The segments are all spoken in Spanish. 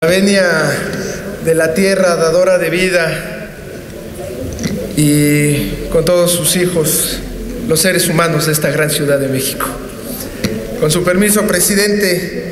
venia de la tierra dadora de vida y con todos sus hijos, los seres humanos de esta gran Ciudad de México. Con su permiso, presidente,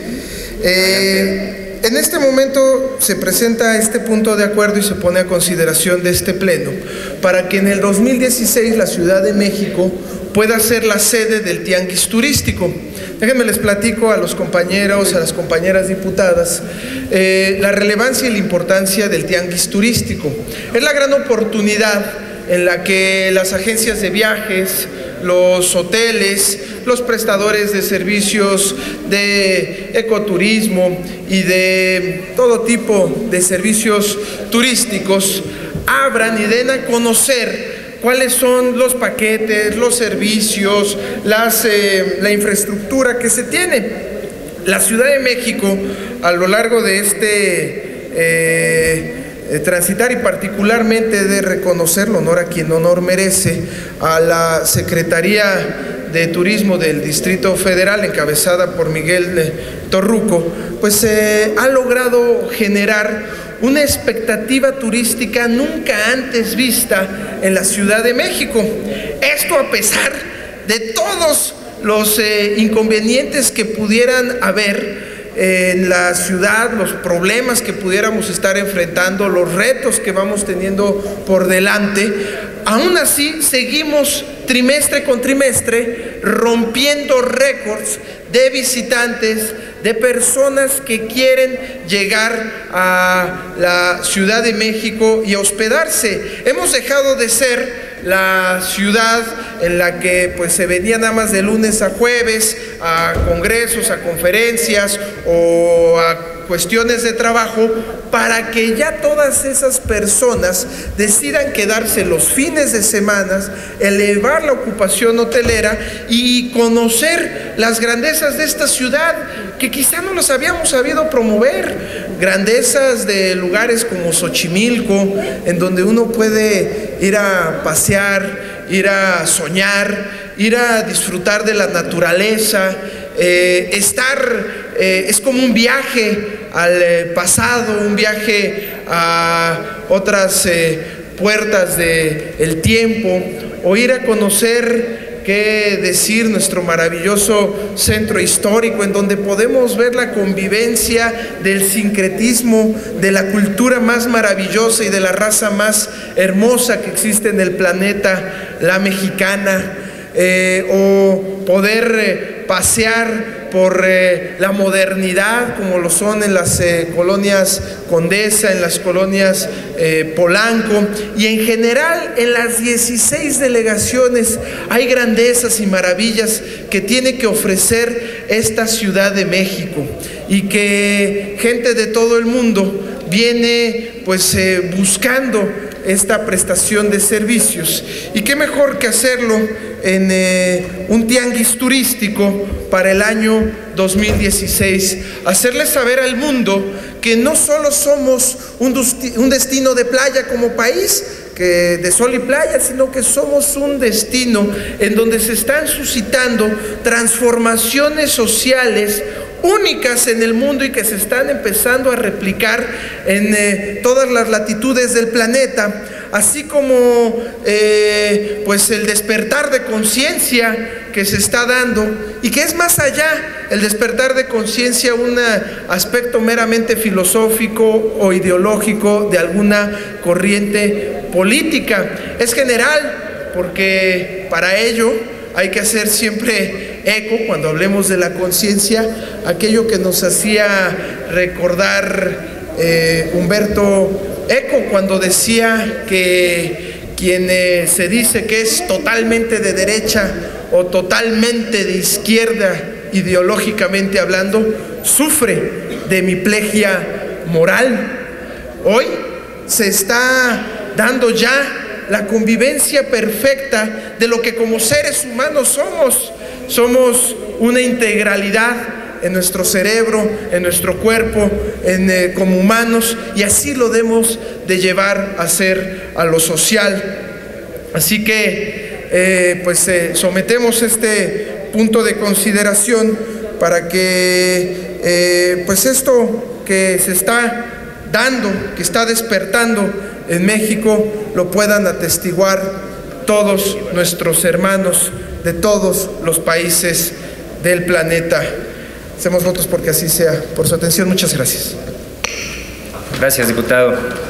en este momento se presenta este punto de acuerdo y se pone a consideración de este pleno para que en el 2016 la Ciudad de México pueda ser la sede del tianguis turístico. Déjenme les platico a los compañeros, a las compañeras diputadas, la relevancia y la importancia del tianguis turístico. Es la gran oportunidad en la que las agencias de viajes, los hoteles, los prestadores de servicios de ecoturismo y de todo tipo de servicios turísticos abran y den a conocer cuáles son los paquetes, los servicios, la infraestructura que se tiene. La Ciudad de México, a lo largo de transitar y particularmente de reconocerlo, honor a quien honor merece, a la Secretaría de Turismo del Distrito Federal, encabezada por Miguel Torruco, pues ha logrado generar una expectativa turística nunca antes vista en la Ciudad de México. Esto a pesar de todos los inconvenientes que pudieran haber en la ciudad, los problemas que pudiéramos estar enfrentando, los retos que vamos teniendo por delante. Aún así seguimos trimestre con trimestre rompiendo récords de visitantes, de personas que quieren llegar a la Ciudad de México y hospedarse. Hemos dejado de ser la ciudad en la que pues se venía nada más de lunes a jueves a congresos, a conferencias o a cuestiones de trabajo, para que ya todas esas personas decidan quedarse los fines de semana, elevar la ocupación hotelera y conocer las grandezas de esta ciudad que quizá no las habíamos sabido promover. Grandezas de lugares como Xochimilco, en donde uno puede ir a pasear, ir a soñar, ir a disfrutar de la naturaleza, es como un viaje al pasado, un viaje a otras puertas del tiempo, o ir a conocer, qué decir, nuestro maravilloso centro histórico, en donde podemos ver la convivencia del sincretismo, de la cultura más maravillosa y de la raza más hermosa que existe en el planeta, la mexicana, o poder pasear por la modernidad, como lo son en las colonias Condesa, en las colonias Polanco, y en general en las 16 delegaciones hay grandezas y maravillas que tiene que ofrecer esta Ciudad de México, y que gente de todo el mundo viene pues buscando esta prestación de servicios. Y qué mejor que hacerlo en un tianguis turístico para el año 2016, hacerles saber al mundo que no solo somos un destino de playa como país, que de sol y playa, sino que somos un destino en donde se están suscitando transformaciones sociales únicas en el mundo y que se están empezando a replicar en todas las latitudes del planeta, así como pues el despertar de conciencia que se está dando, y que es más allá el despertar de conciencia un aspecto meramente filosófico o ideológico de alguna corriente política. Es general, porque para ello hay que hacer siempre eco, cuando hablemos de la conciencia, aquello que nos hacía recordar Humberto Eco, cuando decía que quien se dice que es totalmente de derecha o totalmente de izquierda, ideológicamente hablando, sufre de hemiplegia moral. Hoy se está dando ya la convivencia perfecta de lo que como seres humanos somos. Somos una integralidad en nuestro cerebro, en nuestro cuerpo, como humanos, y así lo debemos de llevar a ser a lo social. Así que pues sometemos este punto de consideración para que pues esto que se está dando, que está despertando en México, lo puedan atestiguar todos nuestros hermanos de todos los países del planeta. Hacemos votos porque así sea. Por su atención, muchas gracias. Gracias, diputado.